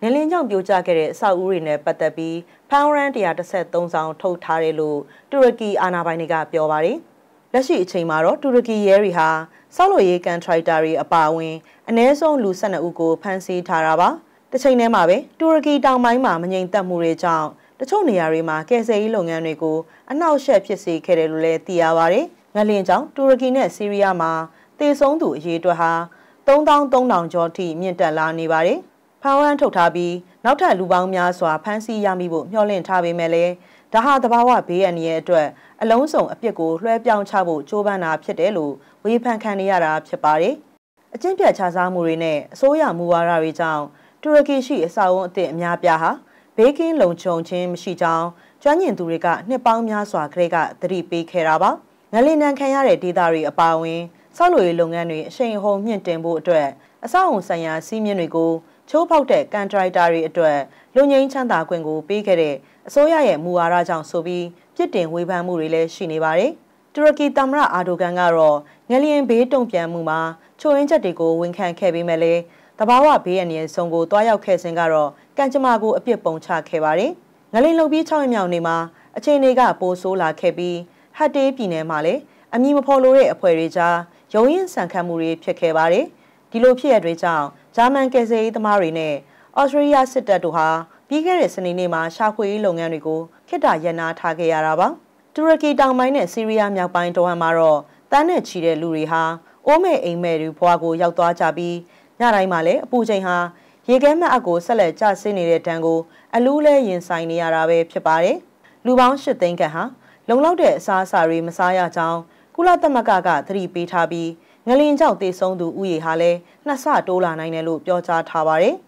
လင်းကြောင့်ပြိုကျခဲ့တဲ့အဆောက်အဦတွေနဲ့ပတ်သက်ပြီးဖမ်းဝရမ်း113ဆောင်ထုတ်ထားတယ်လို့တူရကီအာဏာပိုင်တွေကပြောပါတယ်။လက်ရှိအချိန်မှာတော့တူရကီရဲတွေဟာဆောက်လုပ်ရေးကန်ထရိုက်တာတွေအပါအဝင်အနည်းဆုံးလူ12ဦးကိုဖမ်းဆီးထားတာပါ။တစ်ချိန်တည်းမှာပဲတူရကီတောင်ပိုင်းမှာမငြိမ်သက်မှုတွေကြောင့်တချို့နေရာတွေမှာကယ်ဆယ်ရေးလုပ်ငန်းတွေကိုအနှောက်အယှက်ဖြစ်စေခဲ့တယ်လို့လည်းသိရပါတယ်။ငလျင်ကြောင့်တူရကီနဲ့ဆီးရီးယားမှာသေဆုံးသူအရေအတွက်ဟာ3300ကျော်ထိမြင့်တက်လာနေပါတယ်။ဖမ်းဝရမ်းထုတ်ထားပြီးနောက်ထပ်လူပေါင်းများစွာဖမ်းဆီးရမိဖို့မျှော်လင့်ထားပေမဲ့လည်းဒါဟာသဘာဝဘေးအန္တရာယ်အတွက်အလုံးစုံအပြစ်ကိုလွှဲပြောင်းချဖို့ကြိုးပမ်းတာဖြစ်တယ်လို့ဝေဖန်ခံနေရတာဖြစ်ပါတယ်။အကျင့်ပြတ်ခြစားမှုတွေနဲ့အစိုးရမူဝါဒတွေကြောင့်တူရကီရှိအဆောက်အုံအသစ်အများပြားဟာဘေးကင်းလုံခြုံခြင်းမရှိကြောင်းကျွမ်းကျင်သူတွေကနှစ်ပေါင်းများစွာကတည်းကသတိပေးခဲ့တာပါ။ငလျင်ဒဏ်ခံရတဲ့ဒေသတွေအပါအဝင်ဆောက်လုပ်ရေးလုပ်ငန်းတွေအရှိန်အဟုန်မြင့်တင်ဖို့အတွက်အဆောက်အုံဆိုင်ရာစီးမြင့်တွေကိုချိုးဖောက်တဲ့ကန်ထရိုက်တာတွေအတွက်လူငင်းချမ်းသာခွင့်ကိုပေးခဲ့တဲ့အစိုးရရဲ့မူဝါဒကြောင့်ဆိုပြီးပြစ်တင်ဝေဖန်မှုတွေလည်းရှိနေပါတယ်။တူရကီသမ္မတအာဒိုဂန်ကတော့ငလျင်ဘေးတုံ့ပြန်မှုမှာချိုးရင်းချက်တွေကိုဝန်ခံခဲ့ပေမဲ့လည်းတဘာဝဘေးအန္တရာယ်ဆုံးကိုတွားရောက်ခဲ့စဉ်ကတော့ကံကြမ္မာကိုအပြစ်ပုံချခဲ့ပါတယ်။ငလျင်လုံပြီး6ရက်မြောက်နေ့မှာအခြေအနေကပိုဆိုးလာခဲ့ပြီးဟတ်တေးပြည်နယ်မှာလည်းအမည်မဖော်လိုတဲ့အဖွဲ့တွေကြားရုံးရင်ဆန်ခတ်မှုတွေဖြစ်ခဲ့ပါတယ်။ဒီလိုဖြစ်ရတဲ့ကြောင့်ဂျာမန်ကယ်ဆယ်ရေးသမားတွေနဲ့အော်စတြေးလျစစ်တပ်တို့ဟာပြီးခဲ့တဲ့စနေနေ့မှာရှာဖွေရေးလုပ်ငန်းတွေကိုခေတ္တရပ်နားထားခဲ့ရတာပါ။တူရကီတောင်ပိုင်းနဲ့ဆီးရီးယားမြောက်ပိုင်းတဝမ်းမှာတော့တန်းနဲ့ချီတဲ့လူတွေဟာအိုးမဲ့အိမ်မဲ့တွေဘွားကိုရောက်သွားကြပြီးညတိုင်းမှာလည်းအပူချိန်ဟာရေခဲမှတ်အပ်ကိုဆက်လက်ကျဆင်းနေတဲ့တန်းကိုအလူးလဲရင်ဆိုင်နေရတာပဲဖြစ်ပါတယ်။လူပေါင်း8သိန်းခန့်ဟာလုံလောက်တဲ့အစားအစာတွေမစားရကြောင်းကုလသမဂ္ဂကသတိပေးထားပြီးငလျင်ကြောင့်သေဆုံးသူဥယေဟာလည်း2ဆတိုးလာနိုင်တယ်လို့ပြောကြားထားပါတယ်